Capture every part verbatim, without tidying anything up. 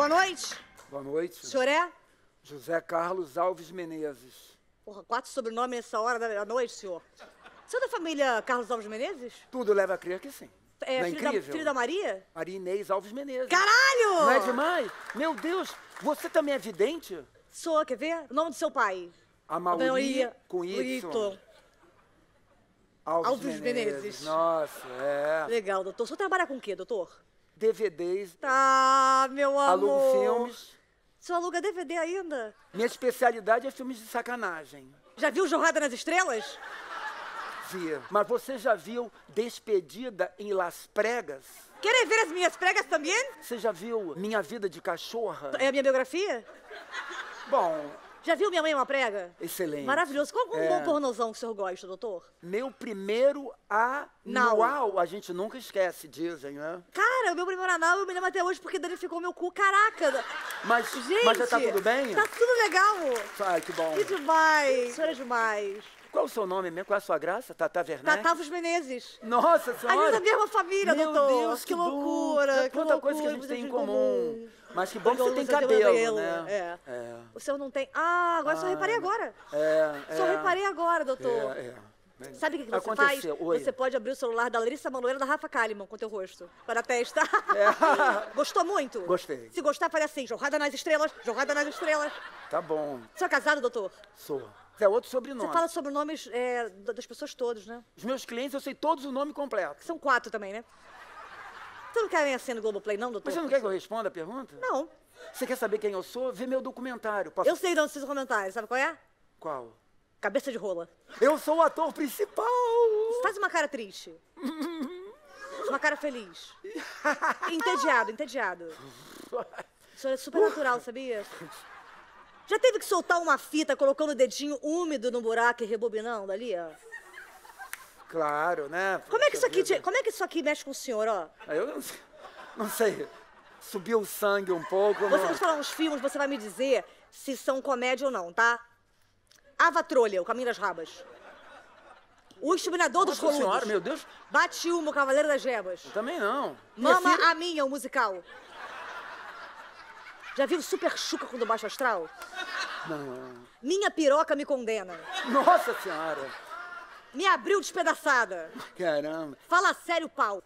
Boa noite. Boa noite. O senhor é? José Carlos Alves Menezes. Porra, quatro sobrenomes nessa hora da noite, senhor. O senhor é da família Carlos Alves Menezes? Tudo leva a crer que sim. É, Não é filho, da, incrível? filho da Maria? Maria Inês Alves Menezes. Caralho! Não é demais? Meu Deus, você também é vidente? Sou, quer ver? O nome do seu pai? Amauri com Y. Y. Alves, Alves Menezes. Menezes. Nossa, é. Legal, doutor. O senhor trabalha com o quê, doutor? D V Ds, Ah, meu amor. alugo filmes. O senhor aluga D V D ainda? Minha especialidade é filmes de sacanagem. Já viu Jornada nas Estrelas? Via. Mas você já viu Despedida em Las Pregas? Querem ver as minhas pregas também? Você já viu Minha Vida de Cachorra? É a minha biografia? Bom, Já viu Minha Mãe é uma Prega? excelente. Maravilhoso. Qual é um É. bom pornozão que o senhor gosta, doutor? Meu primeiro anual, a gente nunca esquece, dizem, né? Cara, o meu primeiro anal eu me lembro até hoje porque danificou meu cu. Caraca! Mas, Gente! mas já tá tudo bem? Tá tudo legal! Ai, que bom. Que demais! O senhor é demais. Qual o seu nome mesmo? Qual é a sua graça? Tata Werneck? Tatavos Menezes. Nossa A gente senhora! é da mesma família, Meu doutor. Deus, que, que bom. loucura! Que Quanta loucura, coisa que a gente tem em comum. comum. Mas que bom que você tem Você cabelo, né? É. É. O senhor não tem... Ah, agora só Ah, reparei agora. É, Só é. reparei agora, doutor. É, é. Sabe o que, que você Aconteceu. faz? Oi. Você pode abrir o celular da Larissa Manoela e da Rafa Kalimann com o teu rosto. Para a testa. É. Gostou muito? Gostei. Se gostar, fale assim, Jornada nas Estrelas, Jornada nas Estrelas. Tá bom. O senhor é casado, doutor? Sou. É outro sobrenome. Você fala sobre nomes é, da- das pessoas todas, né? Os meus clientes, eu sei todos o nome completo. São quatro também, né? Você não quer assim no Globoplay, não, doutor? Mas você não quer que eu responda a pergunta? Não. Você quer saber quem eu sou? Vê meu documentário. Posso... Eu sei de onde vocês comentários, sabe qual é? Qual? Cabeça de rola. Eu sou o ator principal! Você faz uma cara triste. Uma cara feliz. Entediado, entediado. O senhor é super natural, sabia? Já teve que soltar uma fita colocando o dedinho úmido no buraco e rebobinando ali, ó? Claro, né? Como é que isso aqui, Poxa te- como é que isso aqui mexe com o senhor, ó? vida. Eu não sei. Não sei. Subiu o sangue um pouco. Você não... vai falar uns filmes, você vai me dizer se são comédia ou não, tá? Ava Trolha, O Caminho das Rabas. O Exterminador dos Nossa Coludos. senhora, meu Deus. Bate uma, o Cavaleiro das Gebas. Também não. Minha Mama filha- a Minha, o musical. Já viu Super Chuca com do Baixo Astral? Não. Minha Piroca Me Condena. Nossa senhora. Me Abriu Despedaçada. Caramba. Fala sério, pau.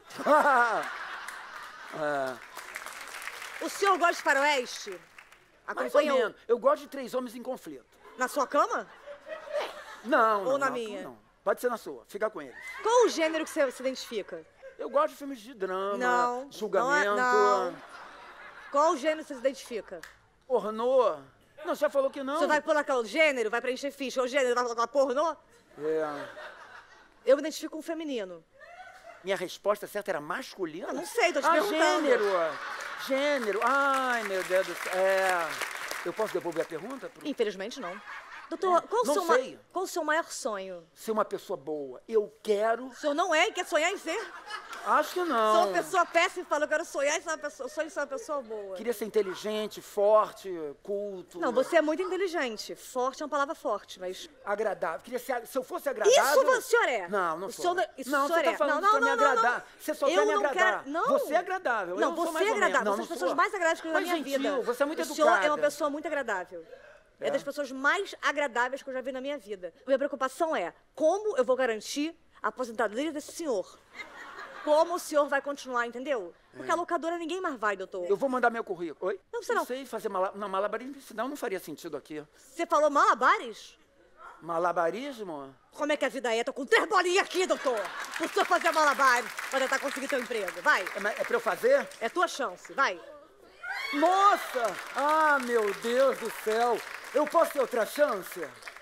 Ah, O senhor gosta de faroeste? mais ou Acompanha o- menos. Eu gosto de Três Homens em Conflito. na sua cama? Não, Ou não, na não, minha? Não. Pode ser na sua. Fica com eles. Qual o gênero que você se identifica? Eu gosto de filmes de drama, Não, julgamento, não é- não. Qual o gênero que você se identifica? pornô. Não, você já falou que não. Você vai colocar o gênero, vai preencher ficha. O gênero vai colocar pornô? É. Eu me identifico com o feminino. Minha resposta certa era masculina? Eu não sei, tô te ah, perguntando. gênero. Gênero. Ai, meu Deus do céu. É. Eu posso devolver a pergunta? Pro... Infelizmente, não. Doutor, qual o, não seu ma- sei. qual o seu maior sonho? Ser uma pessoa boa. Eu quero... O senhor não é e quer sonhar em ser? Acho que Sou não. uma pessoa péssima e falo, eu quero sonhar em ser uma pessoa, sonho em ser uma pessoa boa. Queria ser inteligente, forte, culto. Não, você é muito inteligente. Forte é uma palavra forte, mas... Agradável. Queria ser... Se eu fosse agradável... Isso o senhor é. Não, não O sou. senhor não- isso não, o senhor você tá é. falando Não, pra não, me não, não, agradar. não. Você só Eu quer me não agradar. quero- não. Você é agradável. Não, eu sou você mais é ou menos. agradável. Não, Você é não as pessoas sou. mais agradáveis que eu já vi Mas na minha gentil, vida. você é muito O educada. senhor é uma pessoa muito agradável. É. É? das pessoas mais agradáveis que eu já vi na minha vida. Minha preocupação é como eu vou garantir a aposentadoria desse senhor. Como o senhor vai continuar, entendeu? Porque a locadora ninguém mais vai, doutor. Eu vou mandar meu currículo. Oi? Não, você não. sei fazer mala... não, malabarismo, senão não faria sentido aqui. Você falou malabares? Malabarismo? Como é que a vida é? Tô com três bolinhas aqui, doutor. O senhor fazer malabares pra tentar conseguir seu emprego. Vai. É, mas é pra eu fazer? É tua chance. Vai. Nossa! Ah, meu Deus do céu! Eu posso ter outra chance?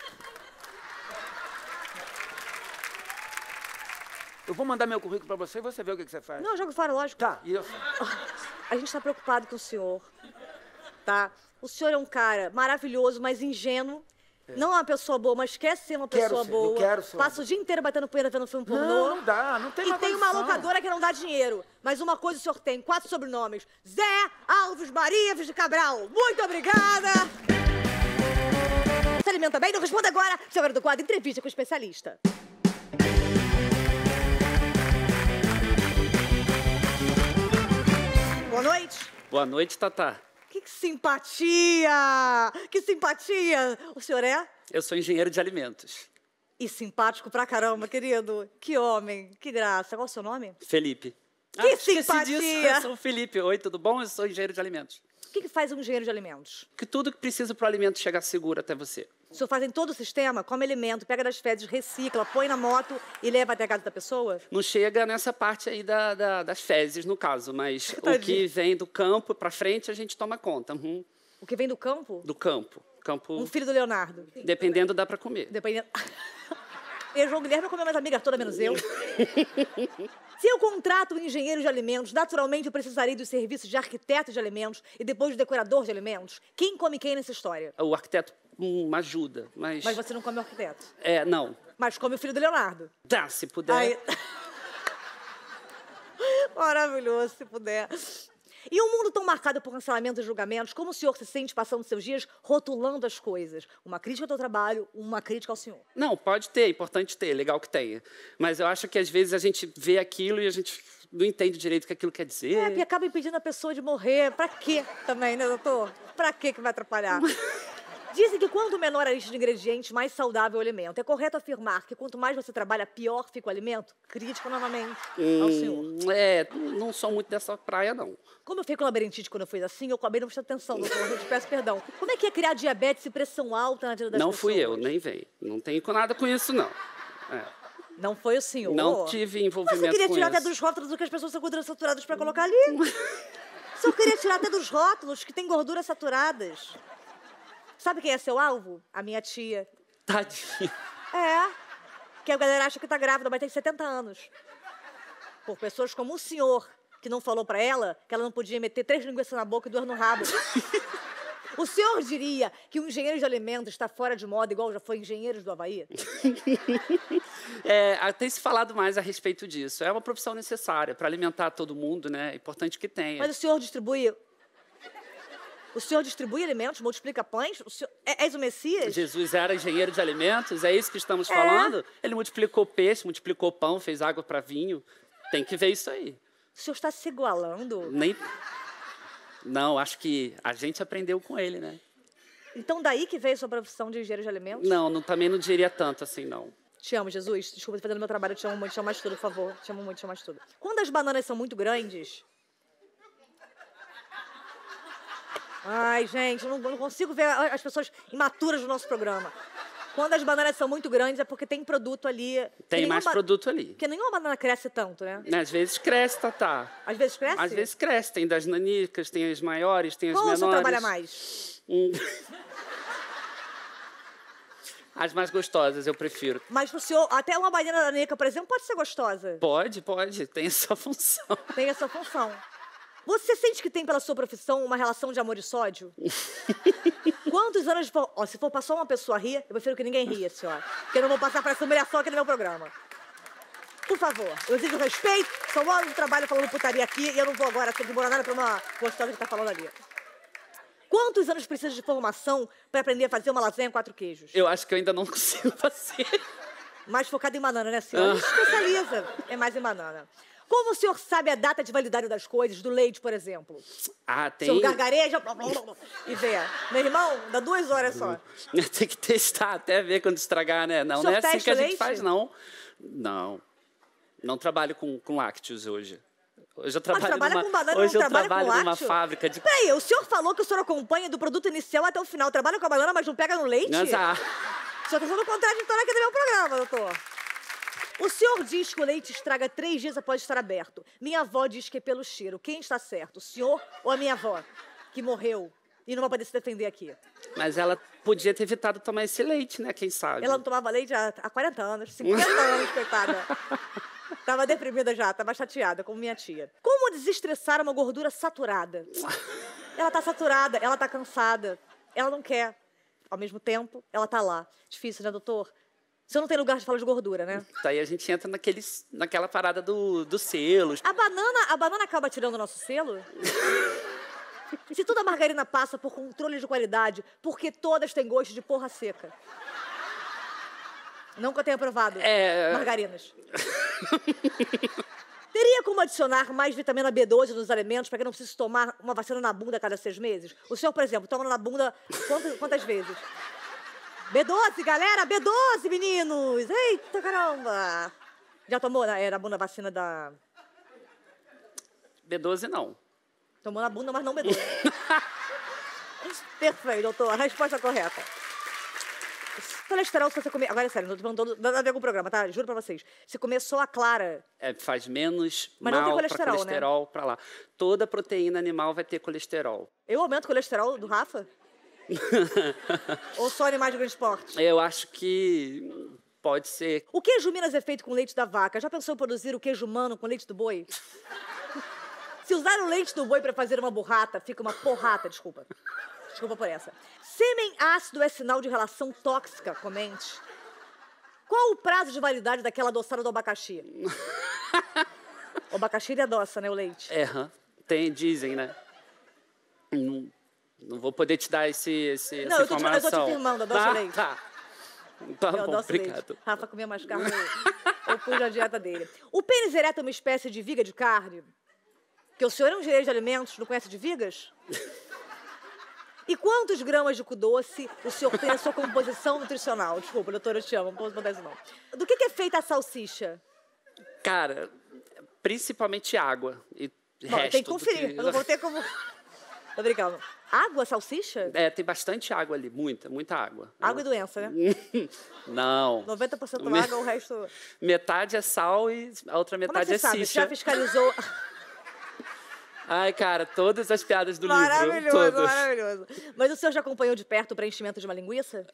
Eu vou mandar meu currículo pra você e você vê o que, que você faz. Não, jogo fora, lógico. Tá, isso. A gente tá preocupado com o senhor, tá? O senhor é um cara maravilhoso, mas ingênuo. Não é uma pessoa boa, mas quer ser uma Quero pessoa ser, boa. eu quero ser. Passa o dia inteiro batendo poeira vendo filme pornô. Não, não dá, não tem E mais tem uma condição. locadora que não dá dinheiro. Mas uma coisa o senhor tem, quatro sobrenomes. Zé Alves Maria de Cabral. Muito obrigada! Se alimenta bem? Não responda agora. Chegando do quadro, entrevista com o especialista. Boa noite. Boa noite, Tatá. O que, que simpatia! Que simpatia! O senhor é? Eu sou engenheiro de alimentos. E simpático pra caramba, querido. Que homem, que graça. Qual é o seu nome? Felipe. Que ah, esqueci simpatia! disso. Eu sou o Felipe. Oi, tudo bom? Eu sou engenheiro de alimentos. O que, que faz um engenheiro de alimentos? Que tudo que precisa para o alimento chegar seguro até você. O senhor faz em todo o sistema, come alimento, pega das fezes, recicla, põe na moto e leva até a casa da pessoa? Não chega nessa parte aí da, da, das fezes, no caso, mas Tadinho. o que vem do campo para frente a gente toma conta. Uhum. O que vem do campo? Do campo. campo. Um filho do Leonardo. Dependendo, dá para comer. Dependendo... Eu, João Guilherme, comeu minhas amigas todas, menos eu. Se eu contrato um engenheiro de alimentos, naturalmente eu precisaria dos serviços de arquiteto de alimentos e depois de decorador de alimentos. Quem come quem nessa história? O arquiteto hum, ajuda, mas... Mas você não come o arquiteto. É, não. Mas come o filho do Leonardo. Tá, se puder. Aí... Maravilhoso, se puder. E um mundo tão marcado por cancelamentos e julgamentos, como o senhor se sente passando seus dias rotulando as coisas? Uma crítica ao teu trabalho, uma crítica ao senhor. Não, pode ter, é importante ter, legal que tenha. Mas eu acho que às vezes a gente vê aquilo e a gente não entende direito o que aquilo quer dizer. É, e acaba impedindo a pessoa de morrer. Pra quê também, né, doutor? Pra quê que vai atrapalhar? Dizem que quanto menor a lista de ingredientes, mais saudável o alimento. É correto afirmar que quanto mais você trabalha, pior fica o alimento? Crítica novamente ao senhor. Hum, é, não sou muito dessa praia, não. Como eu fiquei com labirintite quando eu fiz assim, eu acabei não prestando atenção, doutor. Eu te peço perdão. Como é que é criar diabetes e pressão alta na vida das não pessoas? Não fui eu, nem vem. Não tenho nada com isso, não. É. Não foi o senhor? Não tive envolvimento com isso. Mas você queria tirar até dos rótulos o que as pessoas são gorduras saturadas para colocar ali? O senhor queria tirar até dos rótulos que tem gorduras saturadas. Sabe quem é seu alvo? A minha tia. Tadinho. É. Que a galera acha que tá grávida, mas tem setenta anos. Por pessoas como o senhor, que não falou pra ela que ela não podia meter três linguiças na boca e duas no rabo. O senhor diria que um engenheiro de alimentos está fora de moda, igual já foi engenheiros do Havaí? É, tem se falado mais a respeito disso. É uma profissão necessária para alimentar todo mundo, né? É importante que tenha. Mas o senhor distribui... O senhor distribui alimentos, multiplica pães? O senhor... é, és o Messias? Jesus era engenheiro de alimentos, é isso que estamos é. falando? Ele multiplicou peixe, multiplicou pão, fez água para vinho. Tem que ver isso aí. O senhor está se igualando? Nem... Não, acho que a gente aprendeu com ele, né? Então daí que veio a sua profissão de engenheiro de alimentos? Não, não, também não diria tanto assim, não. Te amo, Jesus. Desculpa, fazendo meu trabalho, eu te amo muito, te amo mais tudo, por favor. Te amo muito, te amo mais tudo. Quando as bananas são muito grandes... Ai, gente, eu não, não consigo ver as pessoas imaturas do nosso programa. Quando as bananas são muito grandes é porque tem produto ali... Tem mais produto ali. Porque nenhuma banana cresce tanto, né? Às vezes cresce, Tatá. Às vezes cresce? Às vezes cresce. Tem das nanicas, tem as maiores, tem as Qual menores. Qual o senhor trabalha mais? Hum. As mais gostosas, eu prefiro. Mas pro senhor, até uma banana nanica, por exemplo, pode ser gostosa? Pode, pode. Tem essa função. Tem essa função. Você sente que tem, pela sua profissão, uma relação de amor e sódio? Quantos anos... For... Oh, se for pra só uma pessoa rir, eu prefiro que ninguém ria, senhora. Porque eu não vou passar por essa humilhação aqui no meu programa. Por favor, eu exijo respeito. São horas de trabalho falando putaria aqui e eu não vou agora ter que morar nada pra uma gostosa que tá falando ali. Quantos anos precisa de formação pra aprender a fazer uma lasanha quatro queijos? Eu acho que eu ainda não consigo fazer. Mais focado em banana, né, senhora? A gente especializa. É mais em banana. Como o senhor sabe a data de validade das coisas, do leite, por exemplo? Ah, tem... O senhor gargareja e vê. Meu irmão, dá duas horas só. Tem que testar até ver quando estragar, né? Não, não é assim que a gente leite? faz, não. Não. Não trabalho com, com lácteos hoje. Hoje eu trabalho Mas trabalha numa, com banana, hoje não eu trabalha trabalho com numa lácteo? fábrica de... Peraí, o senhor falou que o senhor acompanha do produto inicial até o final. Trabalha com a banana, mas não pega no leite? Mas, ah... O senhor está sendo contraditório aqui no meu programa, doutor. O senhor diz que o leite estraga três dias após estar aberto. Minha avó diz que é pelo cheiro. Quem está certo, o senhor ou a minha avó, que morreu e não vai poder se defender aqui? Mas ela podia ter evitado tomar esse leite, né? Quem sabe? Ela não tomava leite há, há quarenta anos, cinquenta anos, coitada. Tava deprimida já, tava chateada, como minha tia. Como desestressar uma gordura saturada? Ela tá saturada, ela tá cansada, ela não quer. Ao mesmo tempo, ela tá lá. Difícil, né, doutor? Você não tem lugar de falar de gordura, né? Daí a gente entra naqueles, naquela parada do, dos selos. A banana, a banana acaba tirando o nosso selo? Se toda margarina passa por controle de qualidade, porque todas têm gosto de porra seca? Nunca tenho provado é... margarinas. Teria como adicionar mais vitamina B doze nos alimentos para que não precise tomar uma vacina na bunda a cada seis meses? O senhor, por exemplo, toma na bunda quantas, quantas vezes? B doze, galera! B doze, meninos! Eita, caramba! Já tomou na, é, na bunda a vacina da... B doze, não. Tomou na bunda, mas não B doze. Perfeito, doutor. A resposta correta. Colesterol, se você comer... Agora é sério, não tô falando nada a ver com o programa, tá? Juro pra vocês. Se comer só a clara... É, faz menos mas mal para colesterol, colesterol né? Pra lá. Toda proteína animal vai ter colesterol. Eu aumento o colesterol do Rafa? Ou só animais de grande porte? Eu acho que pode ser. O queijo Minas é feito com leite da vaca. Já pensou em produzir o queijo humano com leite do boi? Se usar o leite do boi para fazer uma burrata, fica uma porrata, desculpa. Desculpa por essa. Sêmen ácido é sinal de relação tóxica, comente. Qual o prazo de validade daquela adoçada do abacaxi? O abacaxi ele adoça, né, o leite? É, tem, dizem, né? Não, não vou poder te dar esse, esse, não, essa eu tô informação. Não, eu tô te afirmando, adoça tá, leite. Tá, tá eu bom, obrigado. Leite. Rafa comia mais carne, eu pus a dieta dele. O pênis ereto é uma espécie de viga de carne? Porque o senhor é um engenheiro de alimentos, não conhece de vigas? E quantos gramas de cu doce o senhor tem na sua composição nutricional? Desculpa, doutora, eu te amo, não posso botar isso não. Do que, que é feita a salsicha? Cara, principalmente água e Bom, resto. Tem que conferir, que... eu não vou ter como... Tô brincando. Água, salsicha? É, tem bastante água ali, muita, muita água. Água e doença, né? Não. noventa por cento água, o resto... Metade é sal e a outra metade é xixa. Você já fiscalizou... Ai, cara, todas as piadas do maravilhoso, livro. Maravilhoso, maravilhoso. Mas o senhor já acompanhou de perto o preenchimento de uma linguiça?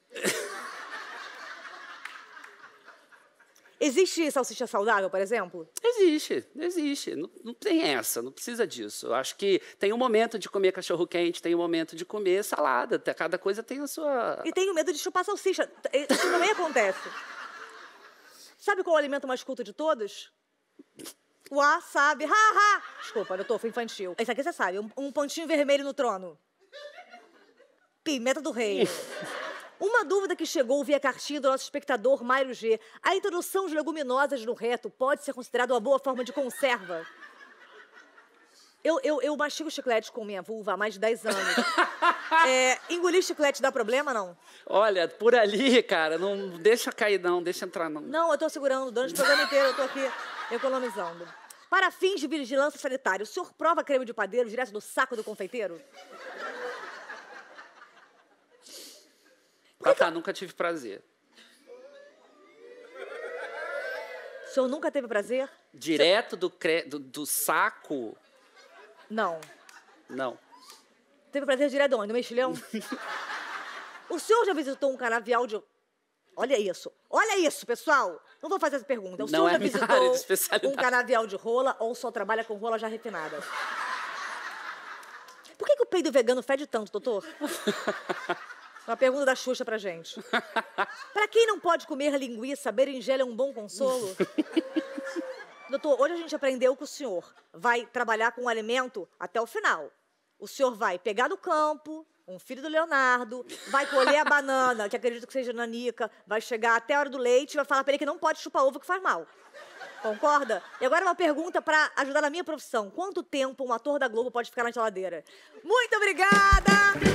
Existe salsicha saudável, por exemplo? Existe, existe. Não, não tem essa, não precisa disso. Eu acho que tem um momento de comer cachorro-quente, tem um momento de comer salada. Cada coisa tem a sua... E tenho medo de chupar salsicha. Isso também acontece. Sabe qual é o alimento mais culto de todos? Wasabi. Ha, ha. Desculpa, doutor, foi infantil. Esse aqui você sabe, um, um pontinho vermelho no trono. Pimenta do rei. Uma dúvida que chegou via cartinha do nosso espectador Mário G. A introdução de leguminosas no reto pode ser considerada uma boa forma de conserva? Eu, eu, eu mastigo chiclete com minha vulva há mais de dez anos. É, engolir chiclete dá problema, não? Olha, por ali, cara, não deixa cair, não. Deixa entrar, não. Não, eu tô segurando. Durante o programa inteiro eu tô aqui economizando. Para fins de vigilância sanitária, o senhor prova creme de padeiro direto do saco do confeiteiro? Ah, tá, nunca tive prazer. O senhor nunca teve prazer? Direto do, cre... do, do saco? Não. Não. Teve prazer direto de onde? No mexilhão? O senhor já visitou um canavial de... Olha isso. Olha isso, pessoal. Não vou fazer essa pergunta. O senhor Não é já minha área de visitou especialidade. um canavial de rola ou só trabalha com rola já refinada? Por que, que o peido vegano fede tanto, doutor? Uma pergunta da Xuxa pra gente. Pra quem não pode comer linguiça, berinjela é um bom consolo? Doutor, hoje a gente aprendeu que o senhor vai trabalhar com o alimento até o final. O senhor vai pegar do campo, um filho do Leonardo, vai colher a banana, que acredito que seja nanica, vai chegar até a hora do leite e vai falar pra ele que não pode chupar ovo que faz mal. Concorda? E agora uma pergunta pra ajudar na minha profissão. Quanto tempo um ator da Globo pode ficar na geladeira? Muito obrigada!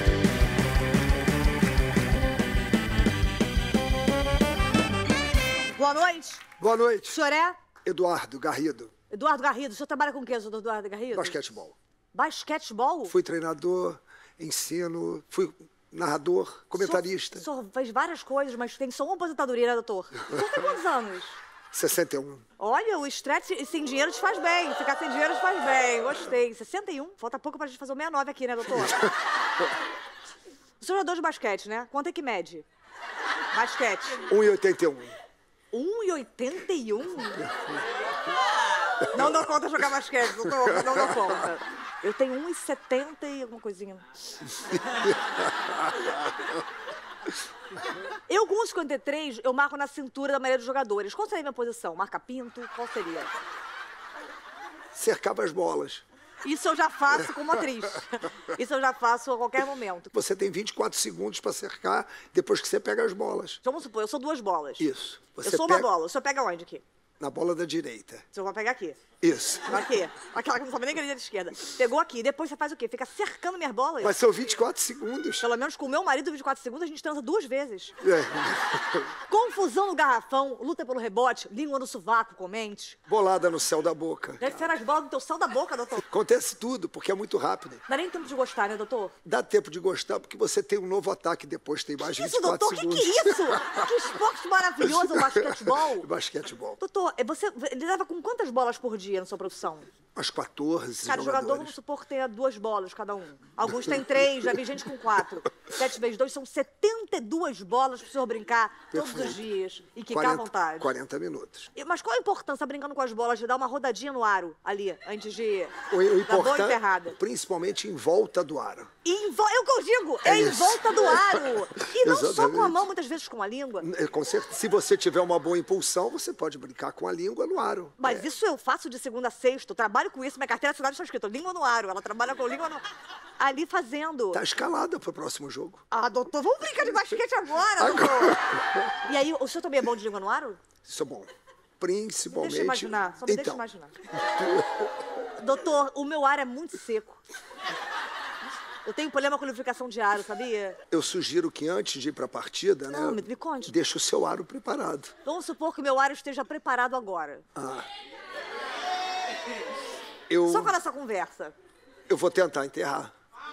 Boa noite. Boa noite. O senhor é? Eduardo Garrido. Eduardo Garrido. O senhor trabalha com o quê, doutor Eduardo Garrido? Basquetebol. Basquetebol? Fui treinador, ensino, fui narrador, comentarista. O senhor, o senhor fez várias coisas, mas tem só uma aposentadoria, né, doutor? O senhor tem quantos anos? sessenta e um. Olha, o estresse sem dinheiro te faz bem. Ficar sem dinheiro te faz bem. Gostei. sessenta e um? Falta pouco pra gente fazer o sessenta e nove aqui, né, doutor? O senhor é jogador de basquete, né? Quanto é que mede? Basquete. um e oitenta e um. um e oitenta e um? Não dou conta de jogar basquete, doutor. Não dou conta. Eu tenho um e setenta e alguma coisinha. Eu, com um e cinquenta e três, eu marco na cintura da maioria dos jogadores. Qual seria a minha posição? Marca pinto? Qual seria? Cercava as bolas. Isso eu já faço como atriz. Isso eu já faço a qualquer momento. Você tem vinte e quatro segundos para cercar depois que você pega as bolas. Vamos supor, eu sou duas bolas. Isso. Você eu sou pega... uma bola. O senhor pega onde aqui? Na bola da direita. Você vai pegar aqui. Isso. Aqui. Aquela que não sabe nem que é de esquerda. Pegou aqui. Depois você faz o quê? Fica cercando minhas bolas. Mas são vinte e quatro segundos. Pelo menos com o meu marido, vinte e quatro segundos, a gente transa duas vezes. É. Confusão no garrafão, luta pelo rebote, língua no sovaco, comente. Bolada no céu da boca. Deve ser as bolas no teu céu da boca, doutor. Acontece tudo, porque é muito rápido. Dá nem tempo de gostar, né, doutor? Dá tempo de gostar, porque você tem um novo ataque depois, tem mais Que vinte isso, e quatro doutor? segundos. Que que é isso? Que esporte maravilhoso o basquetebol. Basquetebol. Doutor, você ele leva com quantas bolas por dia na sua profissão? Umas quatorze Cada jogadores. jogador, vamos supor que tenha duas bolas cada um. Alguns têm três, já vi gente com quatro. Sete vezes dois são setenta e duas bolas pro senhor brincar todos Perfeito. os dias. E quicar quarenta, à vontade. quarenta minutos. E- Mas qual a importância, brincando com as bolas, de dar uma rodadinha no aro ali, antes de O, o dar boa importante, enterrada? principalmente em volta do aro. E em vo... É o que eu digo, é, É em isso. volta do aro. E não só com a Exatamente. mão, muitas vezes com a língua. É, com certeza, se você tiver uma boa impulsão, você pode brincar com a língua no aro. Mas É. isso eu faço de segunda a sexta. Eu trabalho com isso. Minha carteira de cidade está escrito língua no aro. Ela trabalha com língua no... Ali fazendo. Tá escalada pro próximo jogo. Ah, doutor, vamos brincar de basquete agora, doutor. E aí, o senhor também é bom de língua no aro? Isso é bom. Principalmente... Deixa eu imaginar, só me então, deixa imaginar. Doutor, o meu aro é muito seco. Eu tenho problema com lubrificação de aro, sabia? eu sugiro que antes de ir pra partida, Não, né? me- me conte. Deixa o seu aro preparado. Vamos supor que o meu aro esteja preparado agora. Ah. Eu, Só com a nossa conversa. eu vou tentar enterrar.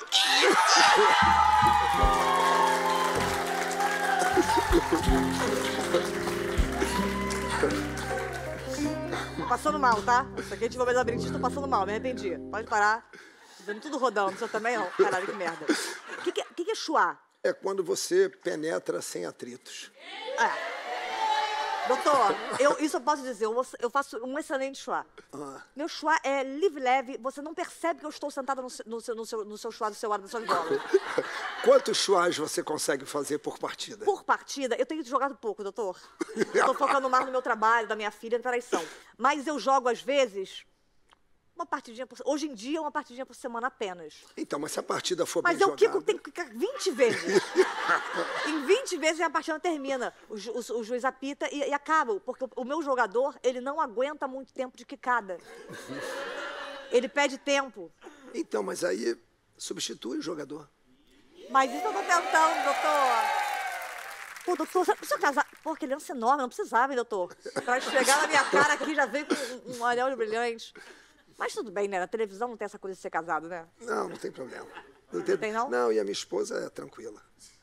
Tô passando mal, tá? Isso aqui a gente vai abrir, tô passando mal, me arrependi. Pode parar. Tô vendo tudo rodando, o senhor também não. Caralho, que merda. O que, que, que, que é chuá? É quando você penetra sem atritos. É. Doutor, eu, isso eu posso dizer, eu, eu faço um excelente chuá. Ah. Meu chuá é livre, leve, você não percebe que eu estou sentada no, seu- no, seu, no, seu, no seu chuá, do seu ar, das suas bolas. Quantos chuás você consegue fazer por partida? Por partida, eu tenho jogado pouco, doutor. Estou focando mais no meu trabalho, da minha filha, traição. Mas eu jogo, às vezes, uma partidinha por... Hoje em dia, uma partidinha por semana apenas. Então, mas se a partida for Mas bem eu quico, jogada... tenho que quicar vinte vezes. Em vinte vezes a partida termina. O, ju, o, o juiz apita e, e acaba. Porque o, o meu jogador, ele não aguenta muito tempo de quicada. Ele pede tempo. Então, mas aí substitui o jogador. Mas isso eu tô tentando, doutor. Pô, doutor, você precisa casar. Pô, que aliança enorme, não precisava, hein, doutor? Pra chegar na minha cara aqui, já veio com um, um anel de brilhante. Mas tudo bem, né? Na televisão não tem essa coisa de ser casado, né? Não, não tem problema. Não tem, não? Não, e a minha esposa é tranquila.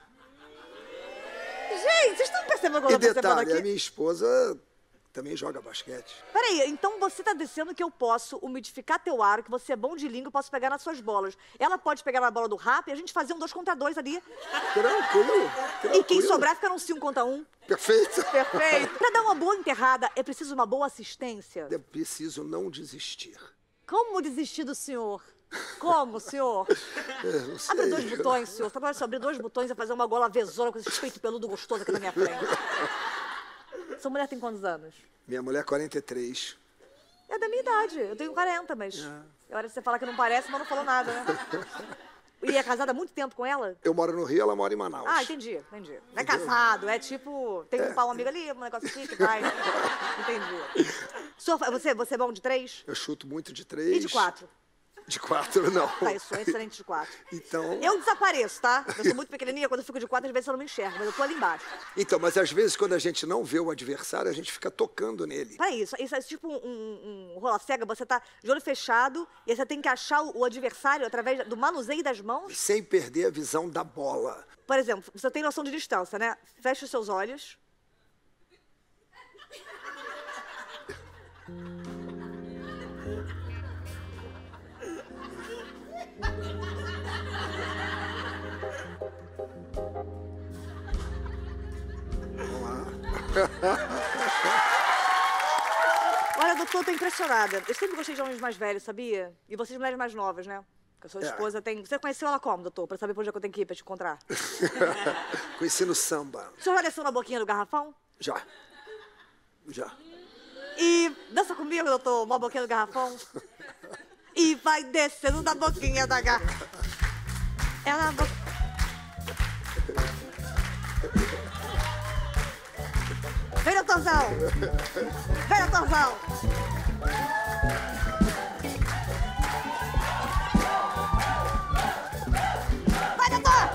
Gente, vocês estão percebendo quando E eu tô percebendo detalhe, aqui? a minha esposa também joga basquete. Peraí, então você tá dizendo que eu posso umidificar teu aro, que você é bom de língua, eu posso pegar nas suas bolas. Ela pode pegar na bola do rap e a gente fazer um dois contra dois ali. Tranquilo, tranquilo. E quem sobrar fica num cinco contra um. Perfeito. Perfeito. Pra dar uma boa enterrada, é preciso uma boa assistência. É preciso não desistir. Como desistir do senhor? Como, senhor? É, não sei. Abre dois botões, senhor. Tá bom, se eu abrir dois botões e fazer uma gola vesona com esse peito peludo gostoso aqui na minha frente. Sua mulher tem quantos anos? Minha mulher, quarenta e três. É da minha idade. Eu tenho quarenta, mas... É hora de você falar que não parece, mas não falou nada, né? E é casada há muito tempo com ela? Eu moro no Rio, ela mora em Manaus. Ah, entendi, entendi. Não é casado, é tipo... Tem um pau um amigo ali, um negócio aqui que vai... Entendi. Senhor, você, você é bom de três? Eu chuto muito de três. E de quatro? De quatro, não. Tá, eu sou excelente de quatro. Então... Eu desapareço, tá? Eu sou muito pequenininha, quando eu fico de quatro, às vezes eu não me enxergo, mas eu tô ali embaixo. Então, mas às vezes quando a gente não vê o adversário, a gente fica tocando nele. Peraí, isso, isso é tipo um, um, um rola cega, você tá de olho fechado e aí você tem que achar o, o adversário através do manuseio das mãos. Sem perder a visão da bola. Por exemplo, você tem noção de distância, né? Fecha os seus olhos. Vamos lá. Olha, doutor, eu tô impressionada. Eu sempre gostei de homens mais velhos, sabia? E vocês mulheres mais novas, né? Porque a sua É. esposa tem... Você conheceu ela como, doutor? Pra saber pra onde é que eu tenho que ir pra te encontrar. Conheci no samba. O senhor já desceu na boquinha do garrafão? Já. Já. E dança comigo, doutor, uma boquinha do garrafão. E vai descendo da boquinha da garrafa. Ela... Bo... Vem, doutor. doutorzão! Vem, doutorzão! Vai, doutor!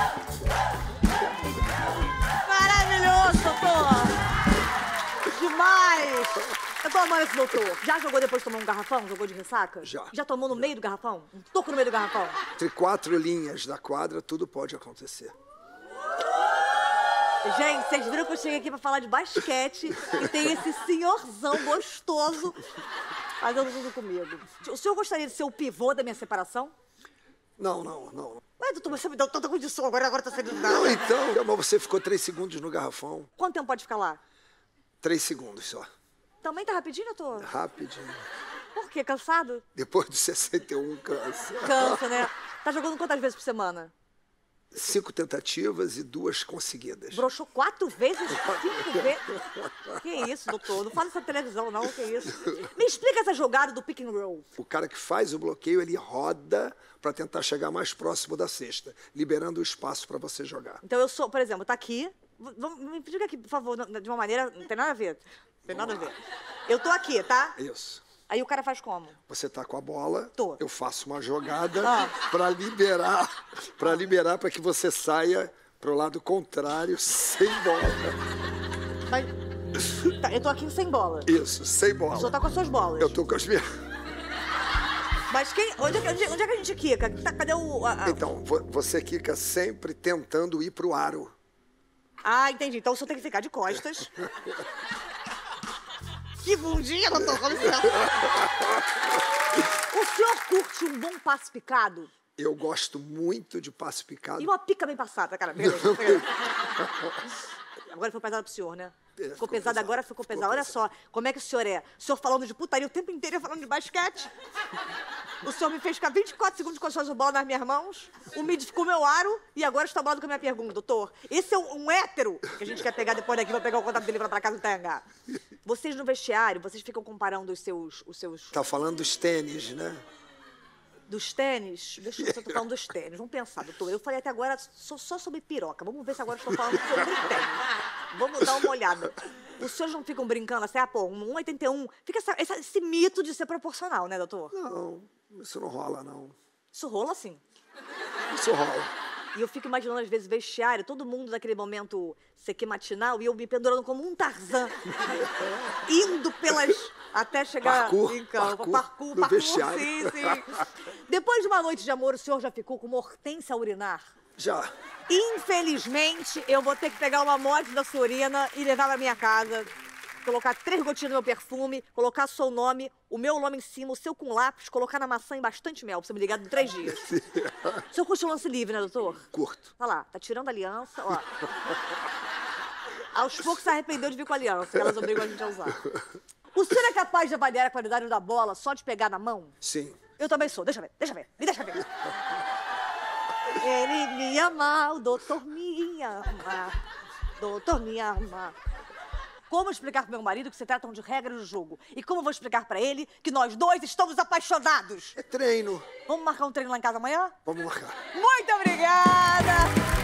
Maravilhoso, doutor! Demais! Eu tô amando esse doutor. Já jogou depois de tomar um garrafão? Jogou de ressaca? Já. Já tomou no meio do garrafão? Um toco no meio do garrafão? Entre quatro linhas da quadra, tudo pode acontecer. Gente, vocês viram que eu cheguei aqui pra falar de basquete e tem esse senhorzão gostoso fazendo tudo comigo. O senhor gostaria de ser o pivô da minha separação? Não, não, não. Mas, doutor, você me deu tanta condição, agora, agora tá saindo... Não, então, mas você ficou três segundos no garrafão. Quanto tempo pode ficar lá? Três segundos só. Também tá rapidinho, doutor? Rapidinho. Por quê? Cansado? Depois dos sessenta e um, cansa. Cansa, né? Tá jogando quantas vezes por semana? Cinco tentativas e duas conseguidas. Broxou quatro vezes? Cinco vezes? Que isso, doutor? Não fala isso na televisão, não. Que isso? Me explica essa jogada do pick and roll. O cara que faz o bloqueio, ele roda para tentar chegar mais próximo da cesta, liberando o espaço para você jogar. Então eu sou, por exemplo, tá aqui. Vamos, me diga aqui, por favor, de uma maneira... Não tem nada a ver. Não tem nada a ver. Eu tô aqui, tá? Isso. Aí o cara faz como? Você tá com a bola, Tô. eu faço uma jogada Ah. para liberar, para liberar para que você saia pro lado contrário sem bola. Mas, tá, eu tô aqui sem bola. Isso, sem bola. O senhor tá com as suas bolas. Eu tô com as minhas. Mas quem, onde, é que- onde, onde é que a gente quica? Tá, cadê o... a- a- Então, vo- você fica sempre tentando ir pro aro. Ah, entendi. Então o senhor tem que ficar de costas. Que bundinha, doutor, com licença. O senhor curte um bom passe picado? Eu gosto muito de passe picado. E uma pica bem passada, cara. Beleza. Agora foi pesado pro senhor, né? É, Ficou ficou pesado, pesado, agora ficou ficou pesado. Olha pesado. só, como é que o senhor é? O senhor falando de putaria o tempo inteiro, eu falando de basquete. O senhor me fez ficar vinte e quatro segundos com as suas bolas nas minhas mãos, umidificou meu aro e agora está bolado com a minha pergunta, doutor. Esse é um, um hétero que a gente quer pegar depois daqui, vai pegar o contato dele e levar pra casa do Tanga. Vocês no vestiário, vocês ficam comparando os seus... Os seus Tá falando dos tênis, né? dos tênis? Deixa eu ver se eu tô falando dos tênis. Vamos pensar, doutor. Eu falei até agora só, só sobre piroca. Vamos ver se agora eu estou falando sobre tênis. Vamos dar uma olhada. Os senhores não ficam brincando assim, ah, pô, um um oitenta e um. Fica essa, essa, esse mito de ser proporcional, né, doutor? Não, isso não rola, não. Isso rola assim. Isso rola. E eu fico imaginando, às vezes, vestiário, todo mundo naquele momento sequer matinal, e eu me pendurando como um Tarzan, indo pelas... até chegar Parkour, em campo. parkour Parkour, no parkour, vestiário. sim, sim. Depois de uma noite de amor, o senhor já ficou com uma hortência a urinar? Já. Infelizmente, eu vou ter que pegar uma amostra da sua urina e levar pra minha casa, colocar três gotinhas no meu perfume, colocar seu nome, o meu nome em cima, o seu com lápis, colocar na maçã em bastante mel, pra você me ligar em três dias. O senhor curte o lance livre, né, doutor? Curto. Olha lá, tá tirando a aliança, ó. Aos poucos se arrependeu de vir com a aliança, que elas obrigam a gente a usar. O senhor é capaz de avaliar a qualidade da bola só de pegar na mão? Sim. Eu também sou, deixa eu ver, deixa eu ver, me deixa ver. Ele me ama, o doutor me ama, doutor me ama. Como explicar pro meu marido que se tratam de regras do jogo? E como vou explicar pra ele que nós dois estamos apaixonados? É treino. Vamos marcar um treino lá em casa amanhã? Vamos marcar. Muito obrigada!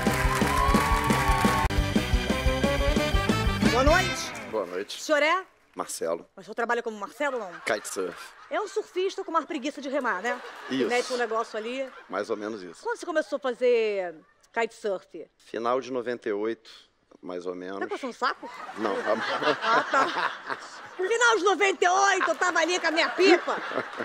Boa noite. Boa O noite. senhor é? Marcelo. Mas o senhor trabalha como Marcelo, não? Kitesurf. É um surfista com uma preguiça de remar, né? Isso. Mete um negócio ali. Mais ou menos isso. Quando você começou a fazer kitesurf? Final de noventa e oito, mais ou menos. Tá passando um saco? Não, Ah, tá. Final de noventa e oito, eu tava ali com a minha pipa.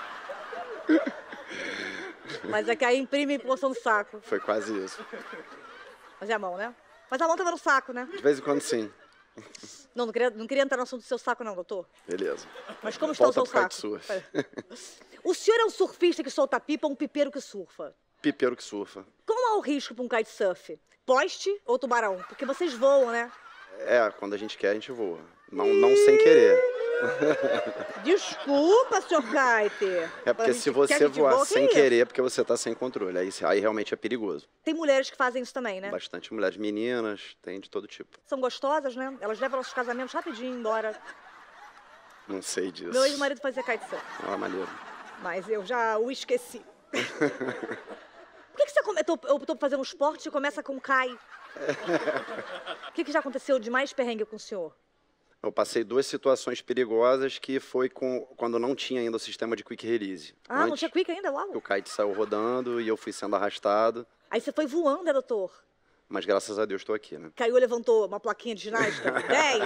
Mas é que aí imprime porção no saco. foi quase isso. Mas é a mão, né? Mas a mão tava no saco, né? De vez em quando, sim. Não, não queria, não queria entrar no assunto do seu saco, não, doutor. Beleza. Mas como está Volta o seu pro saco? kitesurf. O senhor é um surfista que solta pipa ou um pipeiro que surfa? Pipeiro que surfa. Qual é o risco para um kitesurf? Poste ou tubarão? Porque vocês voam, né? É, quando a gente quer, a gente voa. Não, não sem querer. Desculpa, senhor Kite. É porque se você voar sem querer, é porque você tá sem controle. Aí, aí realmente é perigoso. Tem mulheres que fazem isso também, né? Bastante mulheres, meninas, tem de todo tipo. São gostosas, né? Elas levam nossos casamentos rapidinho embora. Não sei disso. Meu ex-marido fazia kitesurf, É uma maneira. mas eu já o esqueci. Por que, que você come- optou optou por fazer um esporte e começa com Kai? O que, que já aconteceu de mais perrengue com o senhor? Eu passei duas situações perigosas que foi com, quando não tinha ainda o sistema de quick release. Ah, Antes, não tinha quick ainda? Uau. O kite saiu rodando e eu fui sendo arrastado. Aí você foi voando, né, doutor? Mas graças a Deus estou aqui, né? Caiu e levantou uma plaquinha de ginástica? dez?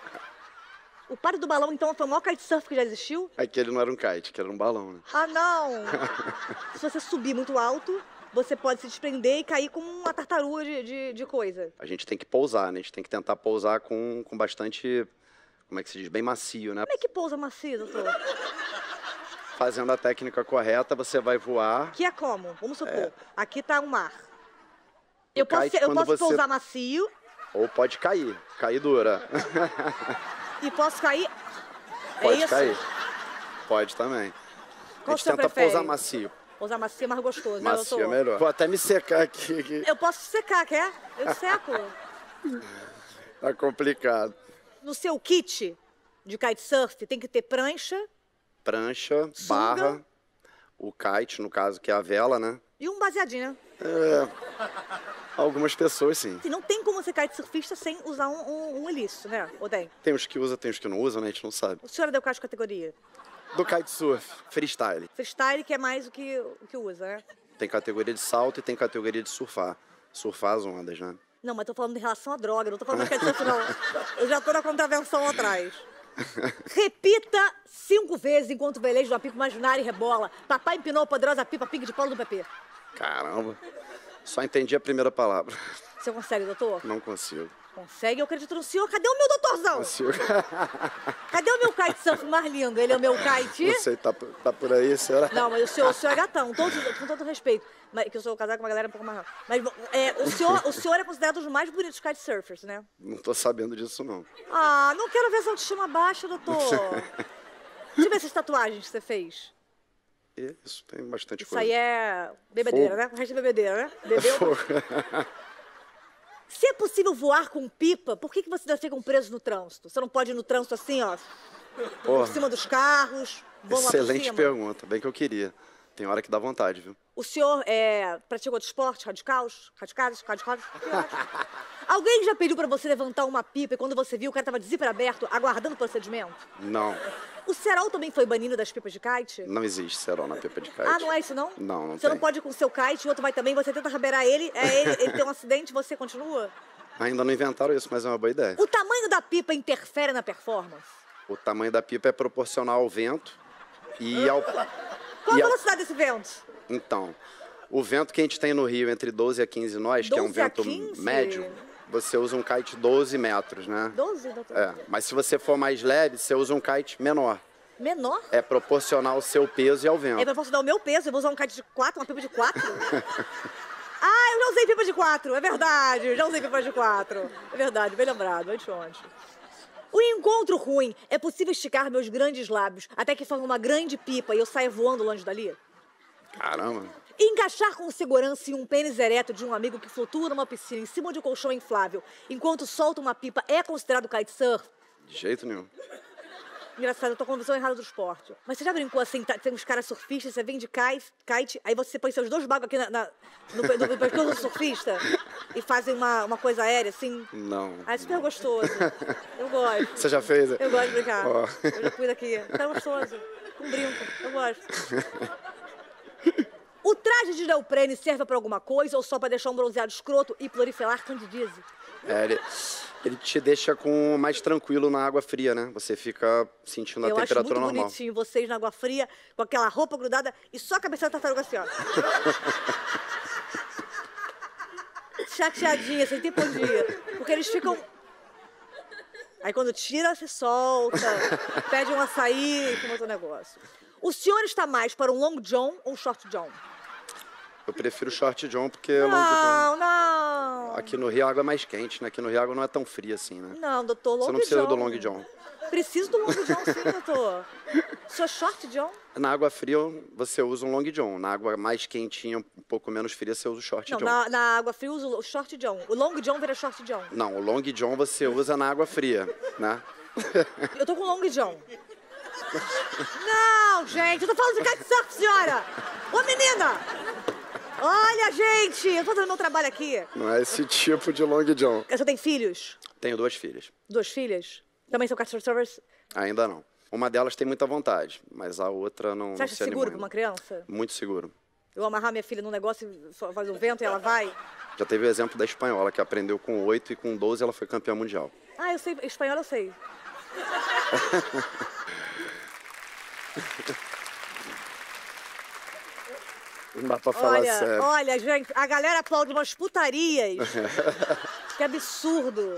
O páreo do balão, então, foi o maior kitesurf que já existiu? Aquele não era um kite, que era um balão, né? Ah, não! Se você subir muito alto, você pode se desprender e cair como uma tartaruga de, de, de coisa. A gente tem que pousar, né? A gente tem que tentar pousar com, com bastante, como é que se diz, bem macio, né? Como é que pousa macio, doutor? Fazendo a técnica correta, você vai voar. Que é como? Vamos supor, é. Aqui tá um mar. O eu posso, kite, eu posso você... pousar macio. Ou pode cair, cair dura. E posso cair? Pode é cair. Pode também. Qual a gente tenta pousar macio. Pousar macio é mais gostoso, macio, né, doutor? Macio é melhor. Vou até me secar aqui. aqui. Eu posso secar, quer? Eu seco. Tá complicado. No seu kit de kitesurf tem que ter prancha. Prancha, sunga, barra, o kite, no caso, que é a vela, né? E um baseadinho, né? É, algumas pessoas, sim. Não tem como ser kitesurfista sem usar um, um, um ilícito, né? Ou tem? Tem os que usam, tem os que não usam, né? A gente não sabe. O senhor é de qual categoria? Do kitesurf, freestyle. Freestyle que é mais o que, o que usa, né? Tem categoria de salto e tem categoria de surfar. Surfar as ondas, né? Não, mas tô falando em relação à droga, não tô falando de kitesurf, não. Eu já tô na contravenção lá atrás. Repita cinco vezes enquanto veleja uma pipa imaginária e rebola. Papai empinou a poderosa pipa pique de pau do P P. Caramba. Só entendi a primeira palavra. Você consegue, doutor? Não consigo. Consegue? Eu acredito no senhor. Cadê o meu doutorzão? Consigo. Cadê o meu kitesurf mais lindo? Ele é o meu kite? Não sei, tá, tá por aí, será? Não, mas o senhor, o senhor é gatão, todo, com todo respeito. Mas, que eu sou casado com uma galera um pouco mais... Mas é, o, senhor, o senhor é considerado um dos mais bonitos kitesurfers, né? Não tô sabendo disso, não. Ah, não quero ver essa autoestima baixa, doutor. Deixa eu ver essas tatuagens que você fez. Isso, tem bastante Isso coisa. Isso aí é bebedeira, Fogo. né? O resto é bebedeira, né? Bebeu? Fogo. Se é possível voar com pipa, por que, que vocês ficam presos no trânsito? Você não pode ir no trânsito assim, ó, Porra. por cima dos carros, voam lá por Excelente cima? pergunta, bem que eu queria. Tem hora que dá vontade, viu? O senhor é, pratica outro esporte? Radicais? Radicais? Radicais? Alguém já pediu pra você levantar uma pipa e quando você viu o cara tava de zíper aberto, aguardando o procedimento? Não. O cerol também foi banido das pipas de kite? Não existe cerol na pipa de kite. Ah, não é isso não? Não, não Você tem. não pode ir com o seu kite, o outro vai também, você tenta raberar ele, é ele, ele tem um acidente, você continua? Ainda não inventaram isso, mas é uma boa ideia. O tamanho da pipa interfere na performance? O tamanho da pipa é proporcional ao vento e ao... Qual e a ao... velocidade desse vento? Então, o vento que a gente tem no Rio entre doze a quinze nós, que é um vento quinze? médio, você usa um kite doze metros, né? doze, doutor? É, mas se você for mais leve, você usa um kite menor. Menor? É proporcional ao seu peso e ao vento. É proporcional ao meu peso, eu vou usar um kite de quatro, uma pipa de quatro? Ah, eu já usei pipa de quatro, é verdade, eu já usei pipa de quatro. É verdade, bem lembrado, anteontem. O encontro ruim, é possível esticar meus grandes lábios até que forme uma grande pipa e eu saia voando longe dali? Caramba. Encaixar com segurança em um pênis ereto de um amigo que flutua numa piscina em cima de um colchão inflável enquanto solta uma pipa é considerado kitesurf? De jeito nenhum. Engraçado, eu tô com a visão errada do esporte. Mas você já brincou assim, tá, tem uns caras surfistas, você vem de kite, kite, aí você põe seus dois bagos aqui na, na, no, no, no pescoço do surfista e fazem uma, uma coisa aérea, assim? Não. Ah, é super gostoso. Eu gosto. Você já fez? Eu gosto de brincar. Oh. Eu já fui daqui. Tá gostoso. Com brinco. Eu gosto. O traje de neoprene serve pra alguma coisa ou só pra deixar um bronzeado escroto e proliferar candidíase? É, ele, ele te deixa com mais tranquilo na água fria, né? Você fica sentindo a eu temperatura acho muito normal. Bonitinho vocês na água fria, com aquela roupa grudada e só a cabeça da tartaruga assim, ó. Chateadinha, sem ter bom dia. Porque eles ficam... Aí quando tira, se solta, pede um açaí e outro negócio. O senhor está mais para um long john ou um short john? Eu prefiro short john porque é long Não, john. não. Aqui no Rio a água é mais quente, né? Aqui no Rio a água não é tão fria assim, né? Não, doutor, long john. Você não precisa do long john. Preciso do long john, sim, doutor. O senhor é short john? Na água fria você usa um long john. Na água mais quentinha, um pouco menos fria, você usa o short não, john. Na, na água fria eu uso o short john. O long john vira short john. Não, o long john você usa na água fria, né? Eu tô com long john. Não, gente, eu tô falando de kitesurf, senhora! Ô, menina! Olha, gente, eu tô fazendo meu trabalho aqui. Não é esse tipo de long john. Você tem filhos? Tenho duas filhas. Duas filhas? Também são kitesurfers? Ainda não. Uma delas tem muita vontade, mas a outra não. Você acha não se seguro para uma criança? Muito seguro. Eu amarrar minha filha num negócio e faz o vento e ela vai? Já teve o exemplo da espanhola, que aprendeu com oito e com doze ela foi campeã mundial. Ah, eu sei. Espanhol eu sei. Não dá pra falar olha, sério. Olha, gente, a galera aplaude umas putarias. Que absurdo.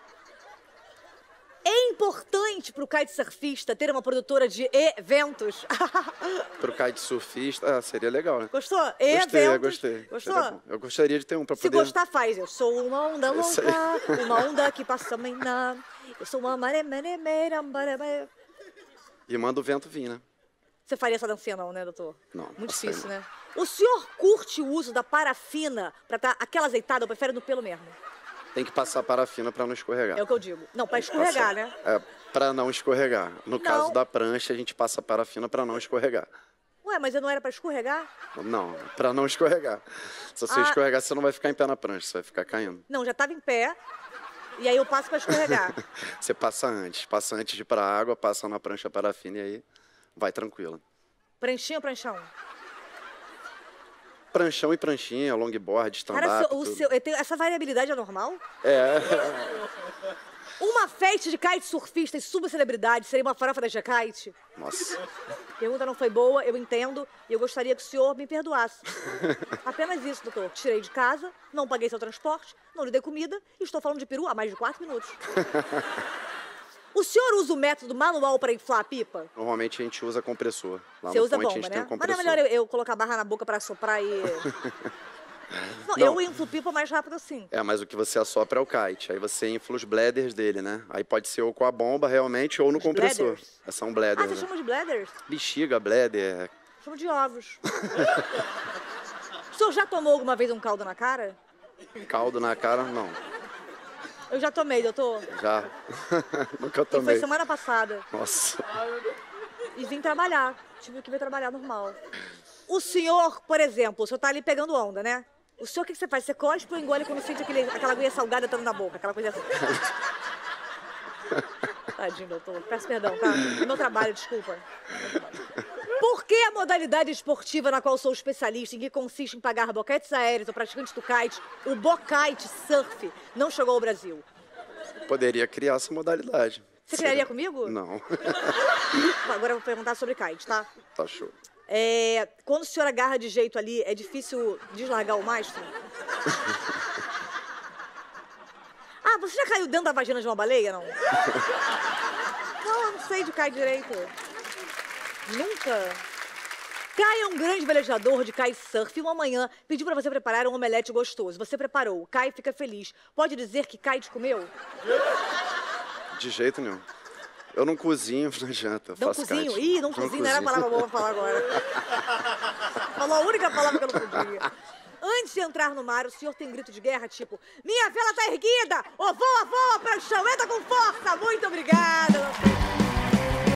É importante pro kitesurfista ter uma produtora de eventos. Pro kitesurfista, ah, seria legal, né? Gostou? Gostei, eventos. gostei. Gostou? Eu gostaria de ter um pra Se poder... gostar, faz. Eu sou uma onda louca, uma onda que passa amanhã. Eu sou uma maré, maré, maré, maré, maré. E manda o vento vir, né? Você faria essa dancinha não, né, doutor? Não. Muito assim difícil, não. né? O senhor curte o uso da parafina pra dar aquela azeitada ou prefere no pelo mesmo? Tem que passar parafina pra não escorregar. É o que eu digo. Não, pra escorregar, Passar. né? É, pra não escorregar. No Não. caso da prancha, a gente passa parafina pra não escorregar. Ué, mas eu não era pra escorregar? Não, pra não escorregar. Se você Ah. escorregar, você não vai ficar em pé na prancha, você vai ficar caindo. Não, já tava em pé. E aí eu passo pra escorregar. Você passa antes. Passa antes de ir pra água, passa na prancha parafina e aí vai tranquilo. Pranchinha ou pranchão? Pranchão e pranchinha, longboard, Cara, stand-up, seu- o tudo. seu, eu tenho- essa variabilidade é normal? É. Uma festa de kitesurfistas e subcelebridades seria uma farofa da G-Kite? Nossa. A pergunta não foi boa, eu entendo, e eu gostaria que o senhor me perdoasse. Apenas isso, doutor. Tirei de casa, não paguei seu transporte, não lhe dei comida e estou falando de peru há mais de quatro minutos. O senhor usa o método manual para inflar a pipa? Normalmente a gente usa compressor. Lá Você no usa ponte, a bomba, gente tem né? um Mas não é compressor. melhor eu, eu colocar a barra na boca para soprar e... Não, Não. eu inflo pipa mais rápido assim. É, mas o que você assopra é o kite. Aí você infla os bladders dele, né? Aí pode ser ou com a bomba, realmente, ou no Os compressor. bladders? É, São Ah, bladders. vocês né? chamam de bladders? Bexiga, bladder. Chamo de ovos. O senhor já tomou alguma vez um caldo na cara? Caldo na cara, não. Eu já tomei, doutor. Já. Nunca E foi tomei. semana passada. Nossa. E vim trabalhar. Tive que vir trabalhar normal. O senhor, por exemplo, o senhor tá ali pegando onda, né? O senhor, o que que você faz? Você cospe ou engole quando sente aquele, aquela aguinha salgada entrando na boca? Aquela coisa assim. Tadinho, doutor. Peço perdão, tá? É meu trabalho, desculpa. Por que a modalidade esportiva na qual sou especialista, em que consiste em pagar boquetes aéreos ou praticantes do kite, o bokite surf, não chegou ao Brasil? Poderia criar essa modalidade. Você criaria comigo? Não. Agora eu vou perguntar sobre kite, tá? Tá show. É, quando o senhor agarra de jeito ali, é difícil deslargar o mastro? Ah, você já caiu dentro da vagina de uma baleia, não? Não, eu não sei de cair direito. Nunca. Kai é um grande velejador de kitesurf e uma manhã pediu pra você preparar um omelete gostoso. Você preparou. Kai fica feliz. Pode dizer que Kai te comeu? De jeito nenhum. Eu não cozinho, não adianta. Eu Não faço cozinho? kite. Ih, não cozinho, não era a palavra boa pra falar agora. Falou a única palavra que eu não podia. Antes de entrar no mar, o senhor tem grito de guerra, tipo, minha vela tá erguida! Ô, voa, voa, pranchão, entra com força! Muito obrigada!